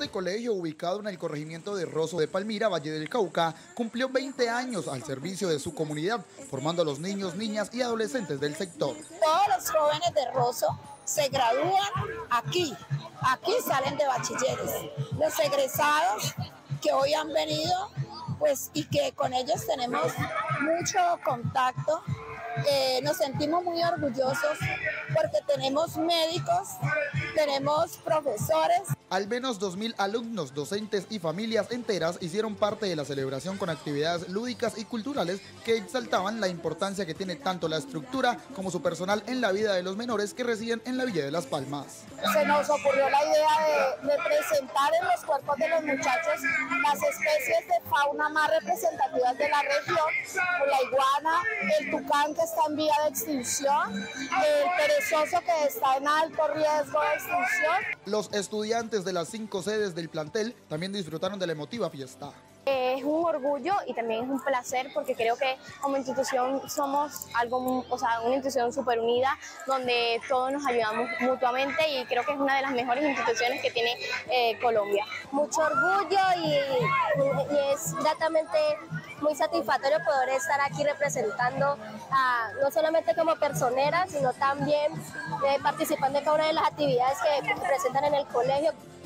Este colegio, ubicado en el corregimiento de Rosso de Palmira, Valle del Cauca, cumplió 20 años al servicio de su comunidad, formando a los niños, niñas y adolescentes del sector. Todos los jóvenes de Rosso se gradúan aquí salen de bachilleres. Los egresados que hoy han venido, pues, y que con ellos tenemos mucho contacto, nos sentimos muy orgullosos porque tenemos médicos, tenemos profesores. Al menos 2.000 alumnos, docentes y familias enteras hicieron parte de la celebración con actividades lúdicas y culturales que exaltaban la importancia que tiene tanto la estructura como su personal en la vida de los menores que residen en la Villa de Las Palmas. Se nos ocurrió la idea de presentar en los cuerpos de los muchachos las especies de fauna más representativas de la región, la iguana, el tucán que está en vía de extinción, el perezoso que está en alto riesgo de extinción. Los estudiantes de las 5 sedes del plantel también disfrutaron de la emotiva fiesta. Es un orgullo y también es un placer porque creo que como institución somos una institución súper unida donde todos nos ayudamos mutuamente y creo que es una de las mejores instituciones que tiene Colombia. Mucho orgullo y es gratamente muy satisfactorio poder estar aquí representando no solamente como personeras, sino también participando en cada una de las actividades que presentan en el colegio.